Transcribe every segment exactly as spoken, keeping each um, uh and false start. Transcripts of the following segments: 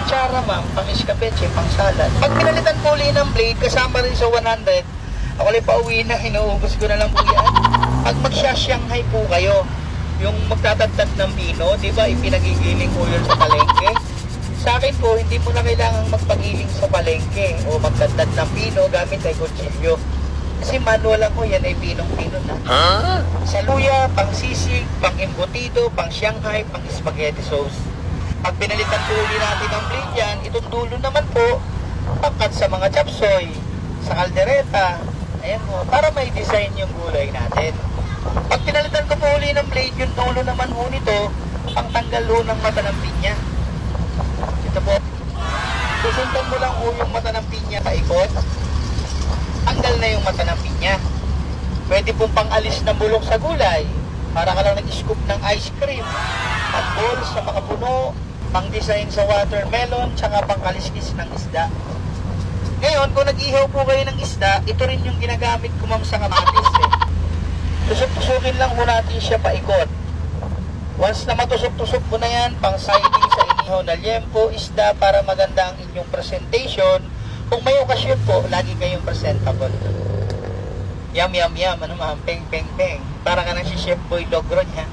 kutsara ma'am, pang escabeche, pang salad. Pag pinalitan po uli ng blade, kasama rin sa one hundred, ako lang pa uwi na, inuubos ko na lang po yan. Pag magsya-Shanghai po kayo, yung magtatagtag ng pino, di ba, ipinagigiling po yun sa palengke. Sa akin po, hindi mo na kailangang magpagiling sa palengke o magdagdag ng pino gamit ay kutsilyo. Kasi manual lang ko, yan ay pinong-pino na. Huh? Sa luya, pang sisig, pang embutido, pang Shanghai, pang spaghetti sauce. Pag pinalitan po ulit natin ang blade yan, itong dulo naman po, pangkat sa mga chapsoy, sa kaldereta, ayan mo, para may design yung gulay natin. Pag pinalitan ko po ulit ng blade, yung dulo naman po nito, pang tanggal ho ng mata ng pinya. Ito po, susundan mo lang po yung mata ng pinya paikot, tanggal na yung mata ng pinya. Pwede pong pang-alis ng bulok sa gulay, para ka lang nag-scoop ng ice cream, pang-bowl sa makapuno, pang-design sa watermelon, tsaka pang-kaliskis ng isda. Ngayon, kung nag-ihaw po kayo ng isda, ito rin yung ginagamit ko ma'am sa kamatis eh. Tusok-tusukin lang po natin siya paikot. Once na matusok-tusok po na yan, pang-siding sa inihaw na liempo, isda, para maganda ang inyong presentation. Kung may okasyon po, lagi kayong presentable. Yum, yum, yum. Ano ma'am? Peng, peng, peng. Para ka na si Chef Boy Logron, ha?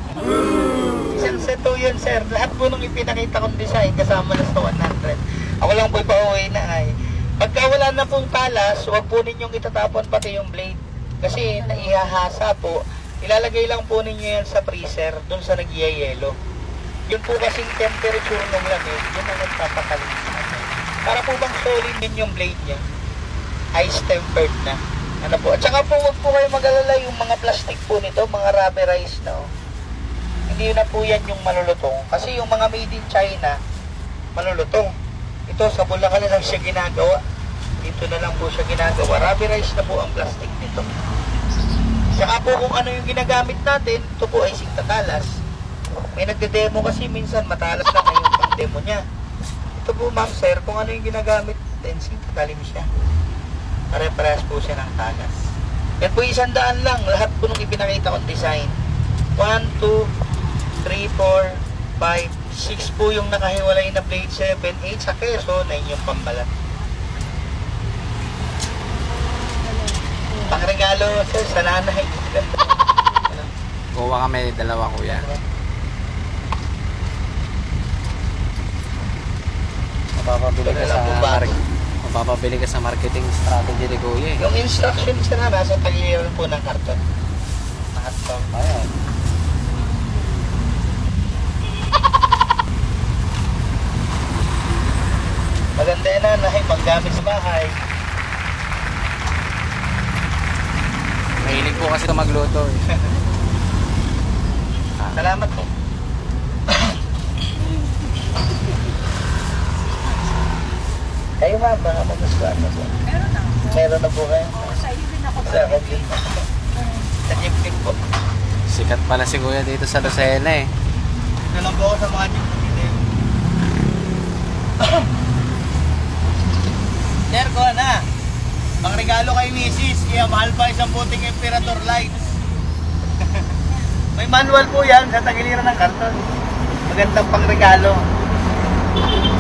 Isang seto yun, sir. Lahat po nung ipinakita kong design, kasama na sa one hundred. Ako lang po pa-uwi na ay. Pagka wala na pong talas, huwag po ninyong itatapon pati yung blade. Kasi naihahasa po. Ilalagay lang po ninyo yan sa freezer, dun sa nagyayelo. Yun po kasing temperature ng lamig, yun ang nagpapakalis. Para po bang solid din yung blade niya. Ice tempered na. Ano po? At saka po, huwag po kayo mag-alala yung mga plastic po nito, mga rubberized na. No? Hindi na po yan yung malulutong. Kasi yung mga made in China, malulutong. Ito, sa Bulacan na lang siya ginagawa. Dito na lang po siya ginagawa. Rubberized na po ang plastic nito. Saka po kung ano yung ginagamit natin, ito po ay singtatalas. May nagde-demo kasi minsan matalas lang na yung pang-demo niya. Ito po ma'am sir, kung ano yung ginagamit, tensing, talim siya. Pare-parehas po siya ng tagas. Yan po isang daan lang, lahat po nung ipinakita kong design. one, two, three, four, five, six po yung nakahiwalay na blade, seven, eight sa keso, nine yung pambalat. Pangregalo sir, sa nanay. Kuha kami dalawa kuya. Mapapabili ka sa market. Mapapabili ka sa marketing strategy ni Kuya. Yung instructions na nasa tagiliran po ng karton. Nakatom. Ayan. Maganda yan na, nahay, paggamit sa bahay. Mahilig po kasi ito magluto eh. Ah. Salamat po. Kayo ma'am, baka magustuhan na po. Meron na. Meron na po kayo. Oo, sa iyo din ako. Sa akin din. Sa Jipnik po. Sikat pala si Kuya dito sa Lucena eh. Ito lang po ako sa mga Jipnik din. Sir, ko na. Ang regalo kay Missus Kaya mahal pa isang puting Imperator lights. May manual po yan sa tagiliran ng karton. Magandang pang regalo.